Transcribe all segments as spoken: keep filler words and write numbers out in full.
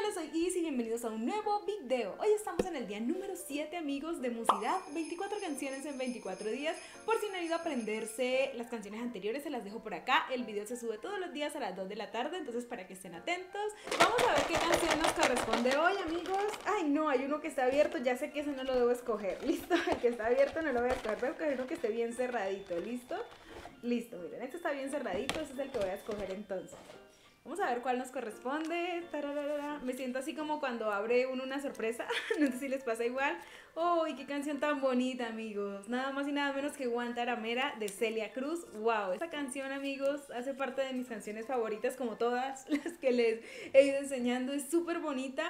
Hola, soy Is y bienvenidos a un nuevo video. Hoy estamos en el día número siete, amigos, de Musidad, veinticuatro canciones en veinticuatro días. Por si no han ido a aprenderse las canciones anteriores, se las dejo por acá. El video se sube todos los días a las dos de la tarde, entonces para que estén atentos. Vamos a ver qué canción nos corresponde hoy, amigos. Ay, no, hay uno que está abierto, ya sé que ese no lo debo escoger. ¿Listo? El que está abierto no lo voy a escoger, voy a escoger uno que esté bien cerradito. ¿Listo? Listo, miren, este está bien cerradito, ese es el que voy a escoger entonces. Vamos a ver cuál nos corresponde. Tararara. Me siento así como cuando abre uno una sorpresa. No sé si les pasa igual. ¡Uy, oh, qué canción tan bonita, amigos! Nada más y nada menos que Guantaramera de Celia Cruz. ¡Wow! Esta canción, amigos, hace parte de mis canciones favoritas, como todas las que les he ido enseñando. Es súper bonita.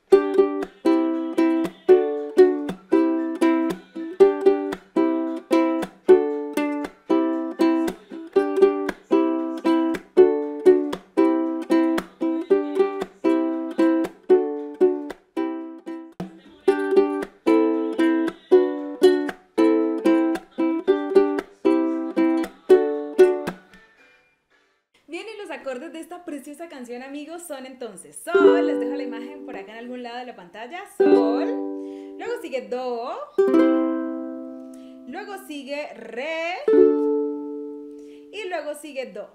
Bien, y los acordes de esta preciosa canción, amigos, son entonces Sol, les dejo la imagen por acá en algún lado de la pantalla, Sol, luego sigue Do, luego sigue Re, y luego sigue Do.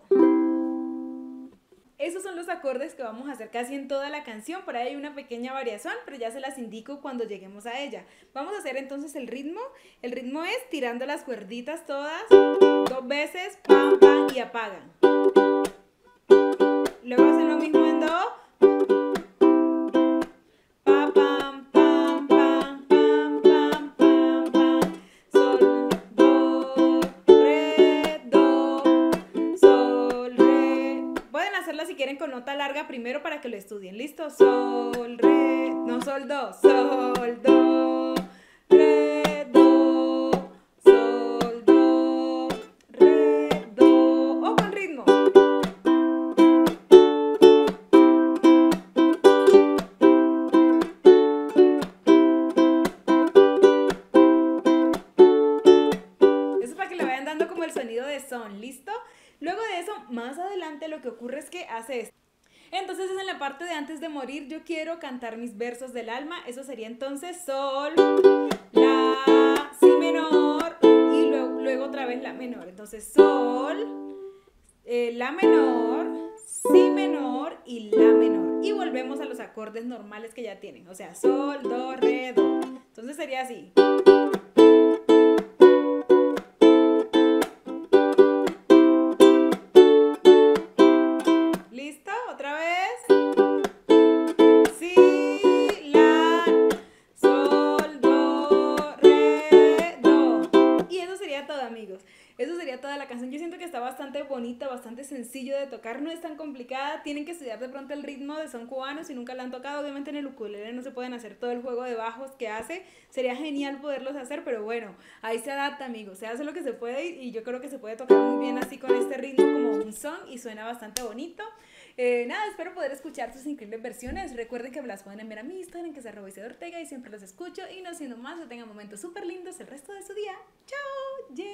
Esos son los acordes que vamos a hacer casi en toda la canción. Por ahí hay una pequeña variación, pero ya se las indico cuando lleguemos a ella. Vamos a hacer entonces el ritmo. El ritmo es tirando las cuerditas todas, dos veces, pam, pam, y apagan. Luego hacen lo mismo en Do. Pa, pam, pam, pam, pam, pam, pam, pam. Sol, do, re, do, sol, re. Pueden hacerla si quieren con nota larga primero para que lo estudien. ¿Listo? Sol, re, no, sol, do, sol, do, re, do, sol, do, re, do. O con ritmo. Como el sonido de son, ¿listo? Luego de eso, más adelante lo que ocurre es que hace esto. Entonces es en la parte de antes de morir, yo quiero cantar mis versos del alma. Eso sería entonces sol, la, si menor y luego, luego otra vez la menor. Entonces sol, eh, la menor, si menor y la menor. Y volvemos a los acordes normales que ya tienen. O sea, sol, do, re, do. Entonces sería así. ¿Listo? Otra vez. Si, la, sol, do, re, do. Y eso sería todo, amigos. Eso sería toda la canción. Yo siento que está bastante bonita, bastante sencillo de tocar. No es tan complicada. Tienen que estudiar de pronto el ritmo de son cubano si nunca la han tocado. Obviamente en el ukulele no se pueden hacer todo el juego de bajos que hace. Sería genial poderlos hacer, pero bueno, ahí se adapta, amigos. Se hace lo que se puede y yo creo que se puede tocar muy bien así con este ritmo como un son y suena bastante bonito. Eh, nada, espero poder escuchar sus increíbles versiones. Recuerden que me las pueden enviar a mi Instagram, que es arroba Isidora Ortega, y siempre los escucho. Y no siendo más, que tengan momentos súper lindos el resto de su día. ¡Chao!